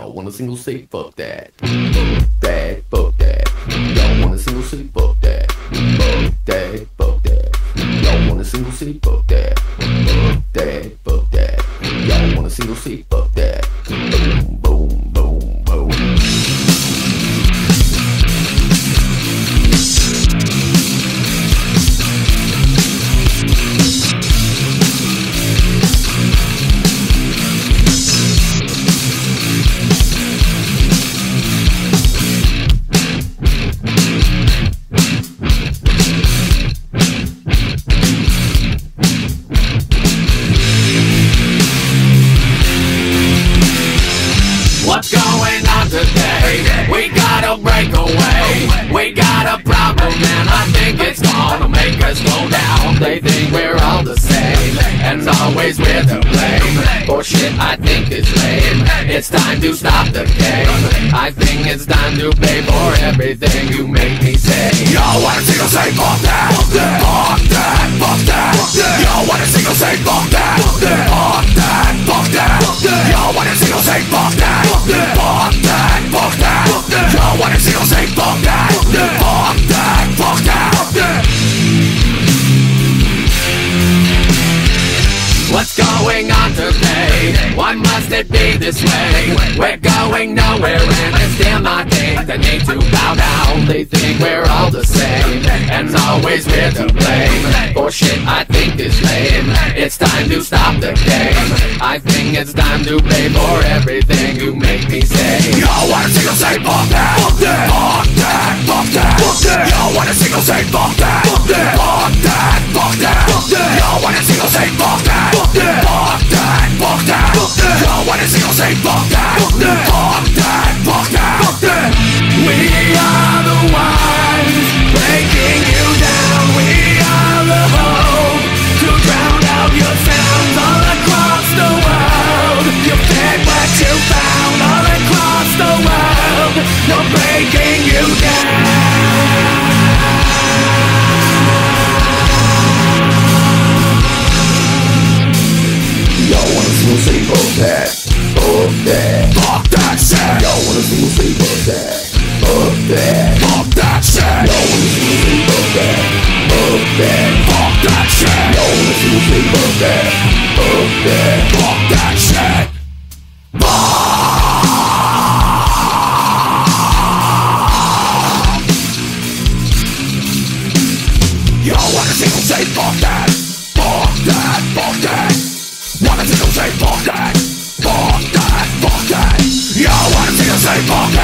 Y'all want a single say fuck that. Fuck that, fuck that. Y'all want a single say fuck that. Fuck that, fuck that. Y'all want a single say fuck that. Fuck that, fuck that. Y'all want a single say fuck that. Boom, boom, boom, boom. What's going on today? We gotta break away. We got a problem and I think it's gonna make us go down. They think we're all the same, and it's always we're to blame. For shit I think is lame. It's time to stop the game. I think it's time to pay for everything you make me say. Y'all wanna single say fuck that, fuck that, fuck that, fuck that. Y'all wanna single say fuck that, fuck that, fuck that, fuck that. Y'all wanna single say fuck that, fuck that, fuck that, fuck that. Y'all wanna single say fuck that, fuck that, fuck that, fuck that. What's going on today? Why must it be this way? We're going nowhere and it's still my thing. They need to bow down. They think we're all the same, and it's always we're to blame. For shit I think is lame. It's time to stop the game. I think it's time to pay for everything you make me say. Y'all wanna single say fuck that, fuck that, fuck that, fuck that, fuck that. Y'all wanna single say fuck that, fuck that, fuck that, fuck that, fuck that. Y'all wanna single say fuck that, fuck that, fuck that, fuck that, fuck that. Y'all wanna single say fuck that, fuck that, fuck that, fuck that, fuck that. We are the ones breaking you down. We are the hope to drown out your sounds all across the world. You get what you found all across the world. You're breaking you down. Y'all wanna single say fuck that. Fuck that. Fuck that shit. Y'all wanna single say fuck that. Fuck that. Fuck that shit. Y'all wanna single say fuck that. Fuck that. Fuck that shit. Y'all wanna single say fuck that. Fuck that. Fuck that shit. Y'all wanna single say fuck that. Fuck that. Fuck that. Wanna single say fuck that. Fuck that. Fuck that. Y'all wanna single say fuck that.